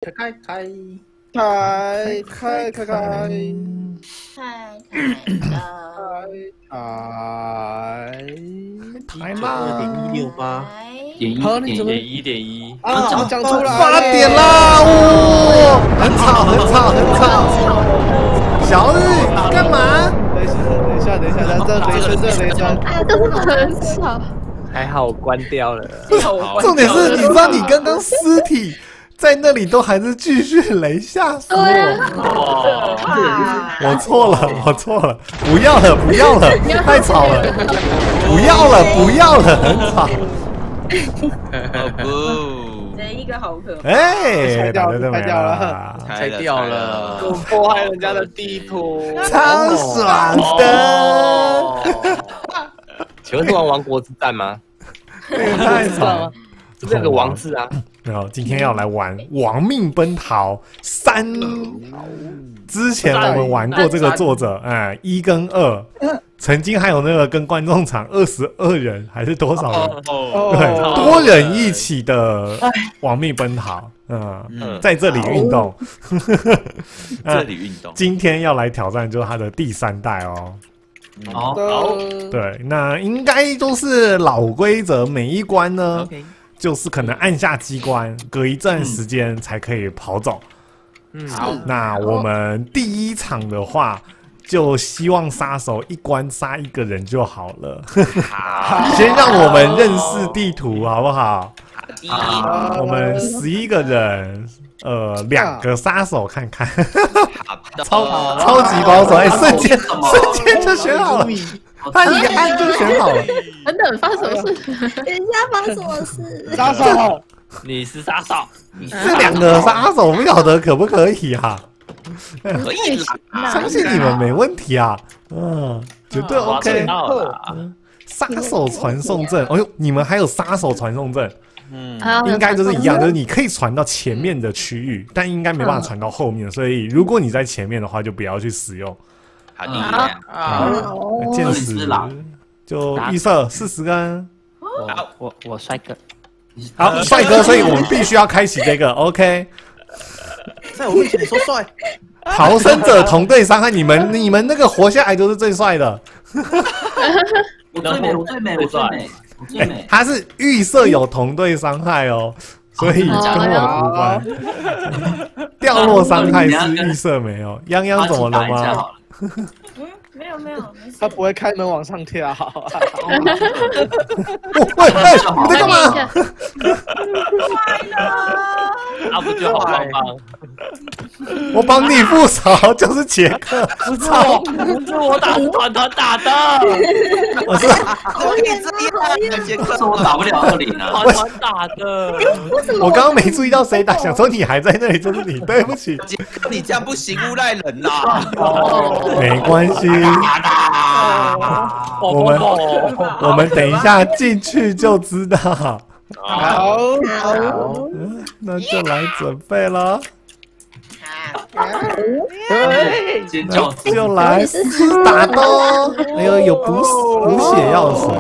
台嘛 2.168， 1.1.1 啊，讲出来 8点啦！哦，很吵，很吵，很吵。小玉干嘛？ 等一下，雷声。 啊，真的很吵。 还好我关掉了。 重点是，你知道你刚刚尸体在那里都还是继续雷，吓死我！我错了，不要了，太吵了，不要了，很吵。 不，这一个好可怕。 哎， 拆掉了， 我破坏人家的地图， 超爽的。 请问是玩王国之战吗？ 太爽了， 是不是有个王字啊？ 没有，今天要来玩《亡命奔逃3》。之前我们玩过这个作者，1跟2，曾经还有那个跟观众场22人还是多少人？对，多人一起的亡命奔逃。在这里运动。 这里运动。 今天要来挑战就是它的第3代哦。 好， 对，那应该都是老规则，每一关呢，就是可能按下机关，隔一段时间才可以跑走。 好， 那我们第1场的话，就希望杀手一关杀1个人就好了。先让我们认识地图，好不好？我们11个人。2个杀手看看，超级保守，瞬间就选好了，他一按就选好了。 等等，发生什么事？ 人家发生什么事？ 杀手， 你是杀手， 这2个杀手不晓得可不可以啊？ 可以， 相信你们没问题啊，绝对 OK。杀手传送阵，哎呦，你们还有杀手传送阵。应该就是一样，就是你可以传到前面的区域，但应该没办法传到后面，所以如果你在前面的话，就不要去使用。 好， 剑士就预设40根。 我帅哥， 好，帅哥，所以我们必须要开启这个 OK。 在我面前说帅， 逃生者同队伤害，你们那个活下来就是最帅的。 我最美。 他是预设有同队伤害哦，所以跟我无关。掉落伤害是预设没有。泱泱怎么了吗？ 没有， 他不会开门往上跳。 喂，你在干嘛？ 他不就好棒棒？ 我帮你复仇，就是杰克。 不是我打，是团打的。 我是杰克说我打不了20啊， 团打的。 我刚刚没注意到谁打，想说你还在那里，就是你，对不起。 杰克，你这样不行，诬赖人啦。 没关系，我们等一下进去就知道。 好， 那就来准备了。那就来打喽！哎呦，有补血药水。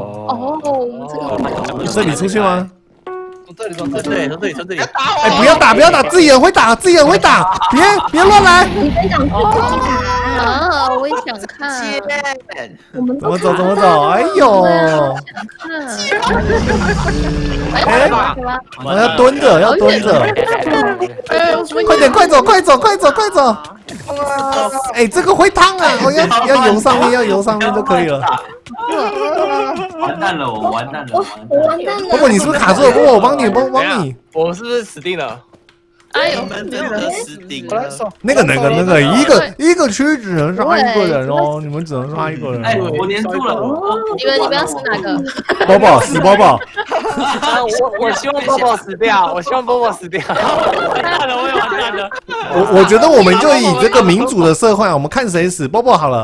这里出去吗？ 从这里。 哎，不要打，自己人会打，别乱来。 你分享自己打啊！我也想看。 怎么走？哎呦！哎，我要蹲着。快走！哎，这个会烫啊！我要游上面就可以了。 完蛋了！ 我完蛋了。 波波，你是不是卡住了？波波，我帮你。 我是不是死定了？ 哎呦， 真的死定了！ 那个，一个区只能杀1个人哦，你们只能杀1个人。 哎，我连住了。 你们要死哪个？ 波波死波波。 我希望波波死掉，完蛋了，我也完蛋了。 我觉得我们就以这个民主的社会，我们看谁死，波波好了。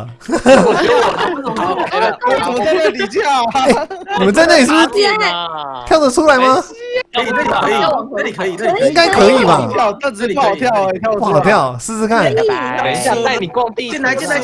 我怎么在这里跳？ 你们在那里是不是跳得出来吗？ 可以， 应该可以吧？ 跳，但是不好跳， 不好跳，试试看。 等一下带你逛地。 进来！ 泱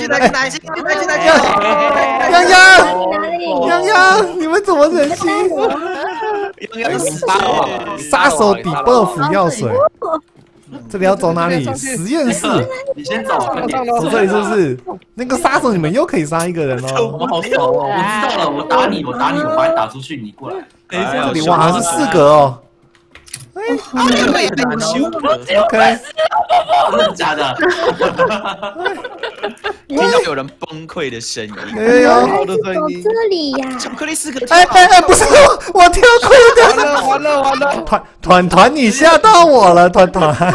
泱，你们怎么忍心？ 泱泱死吧！ 杀手底 buff 药水。 这里要走哪里？实验室。 你先走，快点。 从这里是不是？那个杀手你们又可以杀一个人哦。 我们好熟哦。我知道了，我打你，我把你打出去，你过来。 这里哇是4格哦。 OK， 真的假的？ 听到有人崩溃的声音。 哎呦， 走这里呀！ 巧克力4个。 哎，不是我跳过了， 完了！ 团，你吓到我了，团。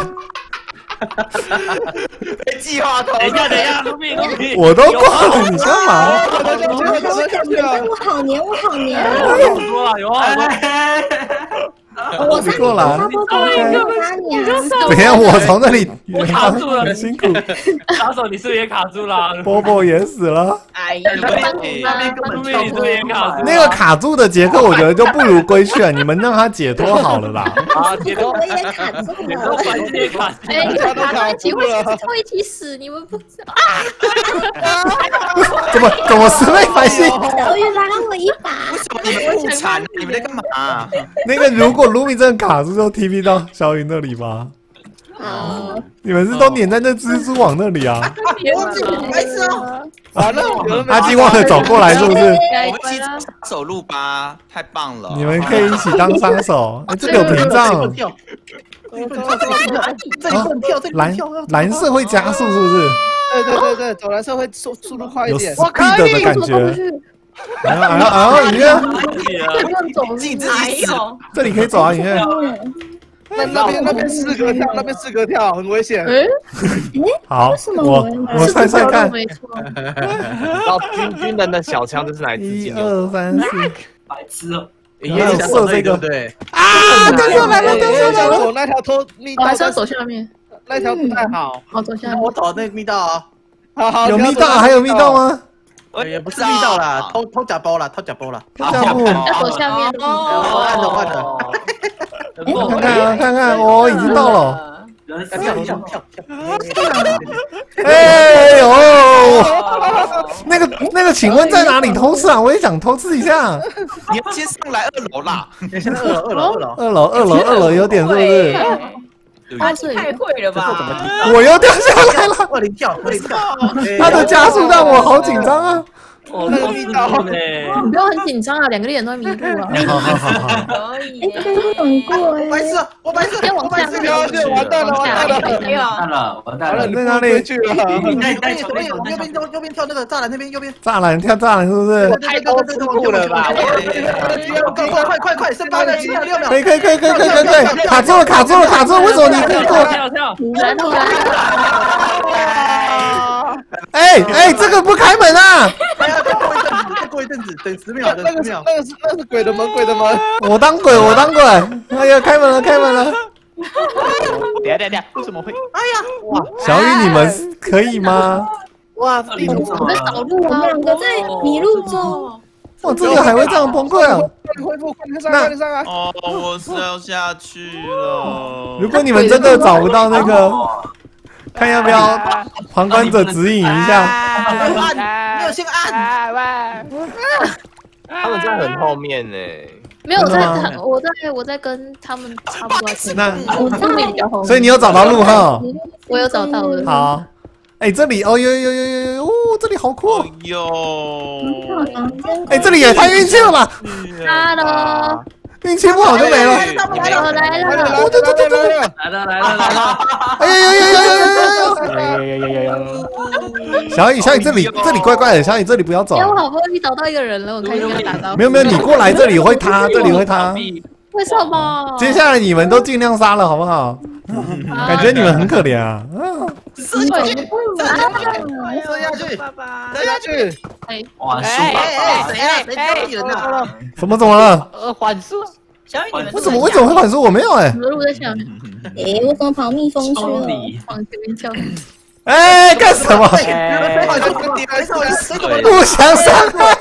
计划头。 等一下，卢比， 我都过了，你干嘛？ 我好黏。 好多了，有啊。 我杀过来， 我杀你啊！ 等一下，我从那里卡住了， 很辛苦。 杀手，你是不是也卡住了？ 波波也死了。 哎呀， 卢比，你是不是也卡住？ 那个卡住的杰克，我觉得就不如归去了，你们让他解脱好了啦。 啊，解脱， 我也卡住了。 反正也卡住。 哎，你们打在一起会一起死，你们不知道啊？ 怎么是被发现？ 小雨拉我一把。 为什么你们不惨？你们在干嘛？ 那个如果卢米真的卡住，就 TP 到小雨那里吧。你们是都黏在那蜘蛛网那里啊？ 没事哦。 完了， 阿金忘了走过来是不是？ 我们一起走路吧，太棒了！ 你们可以一起当杀手。哎，这里有屏障。 这里不能跳， 蓝色会加速是不是？ 对，走蓝色会速度快一点。 有 speed 的感觉。你看， 你自己死。 这里可以走啊，你看。 那边4格跳，很危险。 好，我猜看。 然后军人的小枪这是哪一支 ？1、2、3、4。 白痴哦！ 也想射这个，对啊，掉下来了， 走那条拖密道， 还是要走下面。 那条不太好。 好，走下面。 我走那个密道啊。好， 有密道，还有密道吗？ 也不是密道啦，偷假包啦。 偷假包。 要走下面。 我按的。 看看，我已经到了。 跳！ 哎呦，那个，请问在哪里偷吃啊？我也想偷吃一下。 你要先上来2楼啦。 先2 楼有点是不是？ 太会了吧！ 我又掉下来了。 20跳。 他的加速让我好紧张啊。 那个密道呢？你不要很紧张啊，2个脸都会迷路啊。 好。可以。哎，这很过哎。 我白色， 先往下面。 完蛋了！ 在哪里？ 去了。 右边跳那个栅栏那边，右边。 栅栏跳栅栏是不是？ 太多次路了吧？ 快，剩8个7秒6秒。 可以，卡住了！为什么你可以过？ 跳！ 哎，这个不开门啊！ 再过一阵子，等10秒， 那是鬼的门。 我当鬼！哎呀，开门了！ 等下，为什么会？ 哎呀， 哇！ 小雨，你们可以吗？ 哇， 我在找路啊 ，2个在迷路中。 哇，这个还会这样崩溃啊！ 恢复，快点上啊！ 哦，我是要下去了。 如果你们真的找不到那个，看要不要旁观者指引一下。 你有先按。 他们在很后面呢。 没有我在跟他们差不多。 那我这里比较后面。 所以你有找到路哈？ 我有找到了。 好。哎，这里有，这里好酷！哎，这里也太运气了吧 ！Hello， 运气不好就没了。 我来了！ 来了！ 哎，小雨，这里怪怪的，小雨这里不要走。 我好不容易找到一个人了，我开始跟他打招呼。 没有，你过来这里会塌，这里会塌。 为什么？ 接下来你们都尽量杀了，好不好？感觉你们很可怜啊！ 射下去！ 哇， 谁叫敌人呐？ 怎么了？ 缓速。 小雨， 为什么会缓速？我没有哎。 我在想， 我怎么跑蜜蜂去了？ 往这边跳。 哎，干什么？不想伤害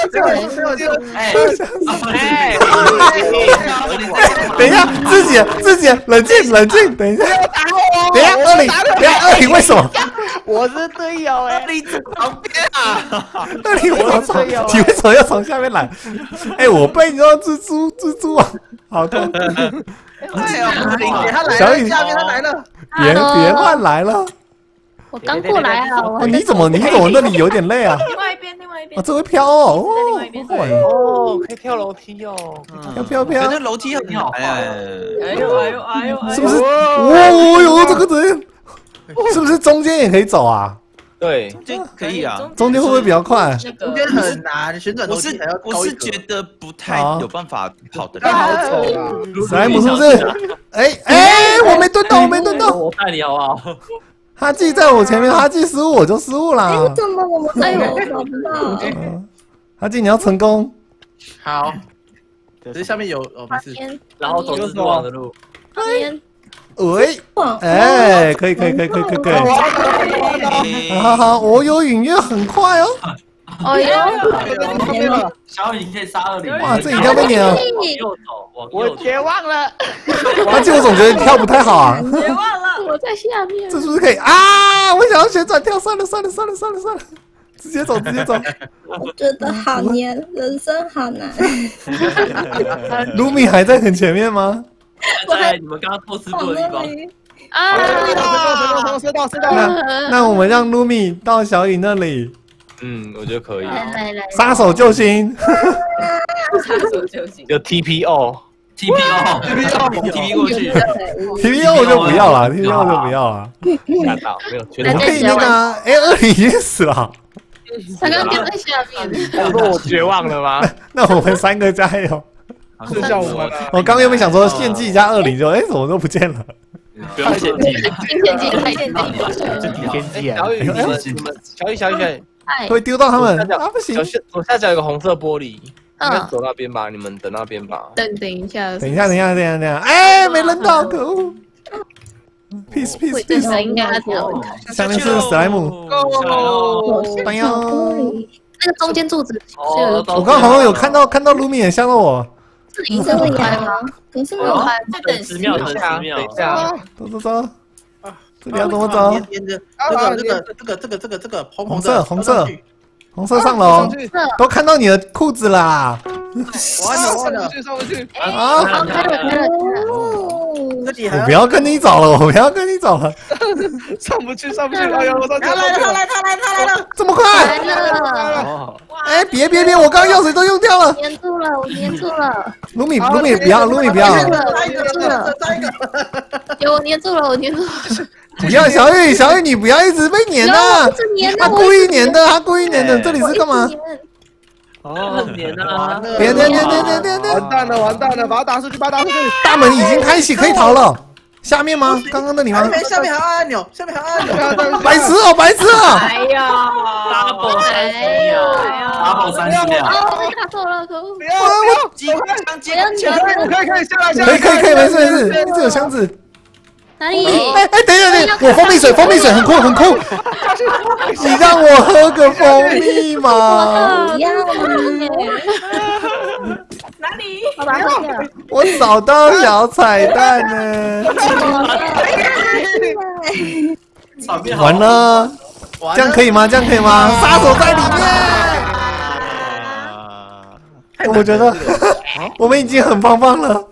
等一下，自己冷静。等一下，二零为什么？ 我是队友哎， 你在旁边啊？ 二零你为什么要从下面来？哎，我被你说蜘蛛网，好痛！ 小雨，下面他来了。 别乱来了。 我刚过来啊，我你怎么那里有点累啊？ 另外一边， 哦，这会飘哦， 哦，可以跳楼梯哦， 飘， 这楼梯很好， 哎呦， 是不是？哦哟，这个人是不是中间也可以走啊？ 对， 这可以啊。 中间会不会比较快？ 中间很难，旋转楼梯还要我是觉得不太有办法跑得太好了。 走了。 史莱姆是不是？哎，我没蹲到， 我带你好不好？ 哈记在我前面，哈记失误我就失误啦。 哎，怎么我们找不到？ 哈记你要成功。 好，可是下面有没事。 然后走死亡的路。 喂，哎，可以，好，我有隐约很快哦。 哎呦， 小雨你可以杀20。 哇，这一定要被撵了。 右走， 我绝望了。 哈记我总觉得跳不太好啊。 绝望了， 我在下面。 这是不是可以啊？我想要旋转跳，算了，直接走。 我觉得好难，人生好难。 卢米还在很前面吗？ 在你们刚刚偷吃过的地方。 啊！ 收到。 那我们让卢米到小雨那里。 我觉得可以。 来， 杀手救星。 杀手救星。 有 TPO 过去。 TPO 我就不要了，TPO 就不要了。 吓到没有？ 我可以那个，20已经死了。 他刚掉在下面。 我说我绝望了吗？ 那我们3个加油。 剩下我们了。 我刚原本想说献祭加20就，怎么都不见了？ 不要献祭， 太献祭， 这挺天机啊！小雨， 会丢到他们啊！不行， 左下角有个红色玻璃，应该走那边吧？你们等那边吧。 等一下， 哎，没扔到，可恶 ！Peace， 应该要调。 下面是史莱姆， 哎呦， 那个中间柱子， 我刚好像有看到卢米也像到我。 这里这么开吗？ 可是我再等 10秒， 等一下。 走，这里要怎么走？ 这个红色上楼，都看到你的裤子啦！ 完了， 上不去。 啊！ 开了。 我不要跟你走了， 上不去。哎呀，我上去了。 他来了！ 这么快？ 来了！ 哎，别！我刚刚药水都用掉了。 我粘住了。 卢米不要。 再一个。 有我粘住了。 不要，小雨，你不要一直被粘啊！他故意粘的，这里是干嘛？ 很黏啊！ 别！ 完蛋了，把他打出去！ 大门已经开启，可以逃了。下面吗？刚刚那里吗？ 下面还有按钮。 白痴哦！ 哎呀 ，double 30秒， 卡错了，可恶！ 不要！ 机关枪， 可以下来， 可以，没事，一直有箱子。 哪里？ 哎，等一下，我蜂蜜水很酷。你让我喝个蜂蜜嘛？ 不要哪里？ 我把它喝掉。 我找到小彩蛋呢。完了，这样可以吗？杀手在里面。我觉得我们已经很棒了。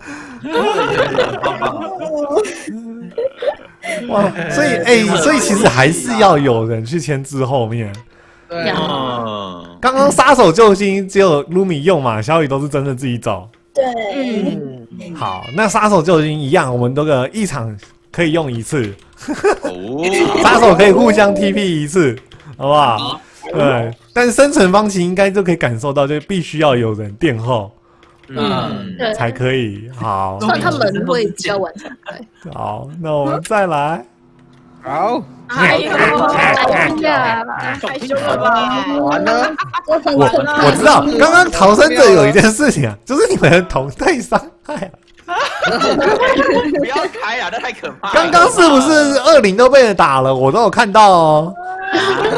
哇，所以其实还是要有人去牵制后面。 对， 刚刚杀手救星只有卢米用嘛，小雨都是真的自己走。 对， 好，那杀手救星一样，我们都一场可以用1次，杀手可以互相 TP 1次，好不好？对，但是生存方形应该就可以感受到，就必须要有人殿后。 对， 才可以。好， 他们会比较晚才开。 好，那我们再来。 好， 哎呦， 太呀， 太凶了吧！ 完了， 我知道，刚刚逃生者有一件事情啊，就是你们的同队伤害。 不要开啊，这太可怕了。 啊刚刚是不是20都被人打了？我都有看到哦。